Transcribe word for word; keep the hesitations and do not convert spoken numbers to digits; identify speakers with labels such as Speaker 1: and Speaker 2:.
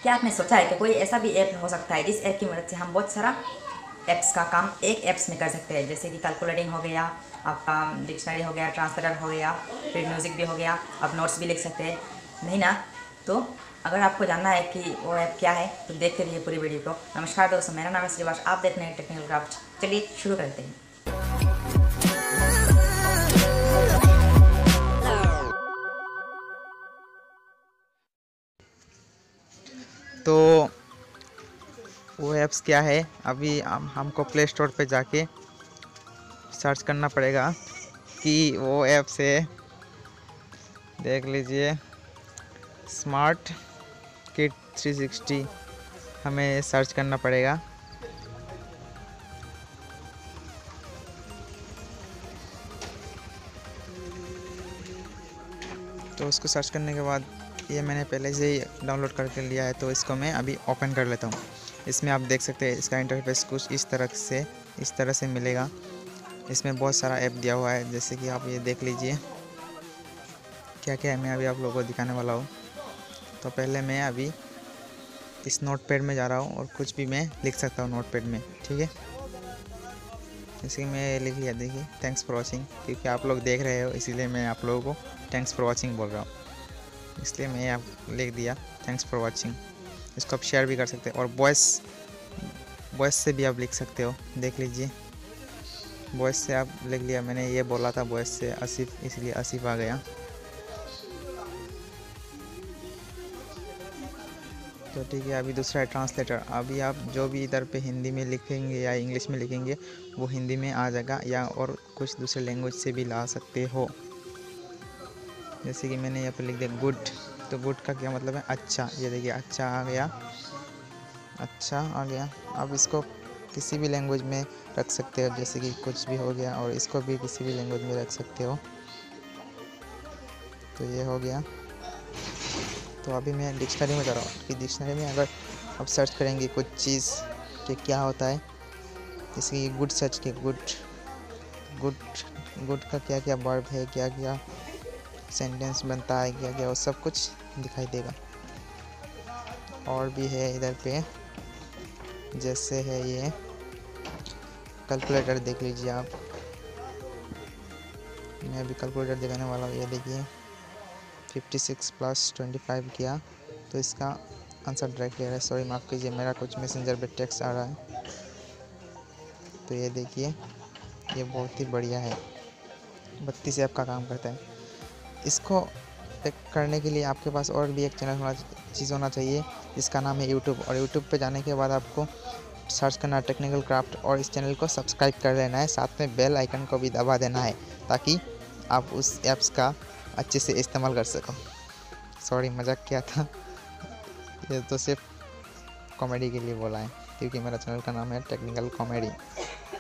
Speaker 1: क्या आपने सोचा है कि कोई ऐसा भी ऐप हो सकता है जिस ऐप की मदद से हम बहुत सारा ऐप्स का काम एक ऐप्स में कर सकते हैं, जैसे कि कैलकुलेटिंग हो गया, आपका डिक्शनरी हो गया, ट्रांसलेटर हो गया, फिर म्यूज़िक भी हो गया, आप नोट्स भी लिख सकते हैं, नहीं ना? तो अगर आपको जानना है कि वो ऐप क्या है तो देखते रहिए पूरी वीडियो को। नमस्कार दोस्तों, मेरा नाम है श्रीवास, आप देख रहे हैं टेक्निकल क्राफ्ट। चलिए शुरू करते हैं।
Speaker 2: तो वो ऐप्स क्या है, अभी हम हमको प्ले स्टोर पे जाके सर्च करना पड़ेगा कि वो ऐप्स है। देख लीजिए, स्मार्ट किट थ्री सिक्सटी हमें सर्च करना पड़ेगा। तो उसको सर्च करने के बाद ये मैंने पहले से ही डाउनलोड करके लिया है, तो इसको मैं अभी ओपन कर लेता हूँ। इसमें आप देख सकते हैं इसका इंटरफेस कुछ इस तरह से इस तरह से मिलेगा। इसमें बहुत सारा ऐप दिया हुआ है, जैसे कि आप ये देख लीजिए क्या क्या है, मैं अभी आप लोगों को दिखाने वाला हूँ। तो पहले मैं अभी इस नोट पैड में जा रहा हूँ और कुछ भी मैं लिख सकता हूँ नोट पैड में, ठीक है। जैसे कि मैं लिख लिया, देखिए थैंक्स फॉर वॉचिंग, क्योंकि आप लोग देख रहे हो इसीलिए मैं आप लोगों को थैंक्स फॉर वॉचिंग बोल रहा हूँ, इसलिए मैं आप लिख दिया थैंक्स फॉर वॉचिंग। इसको आप शेयर भी कर सकते हैं और वॉइस वॉइस से भी आप लिख सकते हो। देख लीजिए, वॉइस से आप लिख लिया, मैंने ये बोला था वॉइस से आसिफ, इसलिए आसिफ आ गया। तो ठीक है, अभी दूसरा है ट्रांसलेटर। अभी आप जो भी इधर पे हिंदी में लिखेंगे या इंग्लिश में लिखेंगे वो हिंदी में आ जाएगा, या और कुछ दूसरे लैंग्वेज से भी ला सकते हो। जैसे कि मैंने यहाँ पे लिख दिया गुड, तो गुड का क्या मतलब है अच्छा। ये देखिए अच्छा आ गया, अच्छा आ गया। आप इसको किसी भी लैंग्वेज में रख सकते हो, जैसे कि कुछ भी हो गया, और इसको भी किसी भी लैंग्वेज में रख सकते हो। तो ये हो गया। तो अभी मैं डिक्शनरी में जा रहा हूँ कि डिक्शनरी में अगर आप सर्च करेंगे कुछ चीज़ कि क्या होता है, जैसे कि गुड सर्च के गुड गुड गुड का क्या क्या वर्ब है, क्या क्या सेंटेंस बनता है, क्या क्या, वो सब कुछ दिखाई देगा। और भी है इधर पे, जैसे है ये कैलकुलेटर, देख लीजिए आप। मैं अभी कैलकुलेटर दिखाने वाला हूँ। ये देखिए fifty six plus twenty five किया तो इसका आंसर डायरेक्ट ले रहा है। सॉरी माफ़ कीजिए, मेरा कुछ मैसेंजर पे टेक्स्ट आ रहा है। तो ये देखिए, ये बहुत ही बढ़िया है, बत्तीस ऐप का काम करता है। इसको एक करने के लिए आपके पास और भी एक चैनल होना चीज़ होना चाहिए जिसका नाम है यूट्यूब। और यूट्यूब पे जाने के बाद आपको सर्च करना है टेक्निकल क्राफ्ट और इस चैनल को सब्सक्राइब कर लेना है, साथ में बेल आइकन को भी दबा देना है ताकि आप उस ऐप्स का अच्छे से इस्तेमाल कर सको। सॉरी मजाक किया था, ये तो सिर्फ कॉमेडी के लिए बोला है, क्योंकि मेरा चैनल का नाम है टेक्निकल कॉमेडी।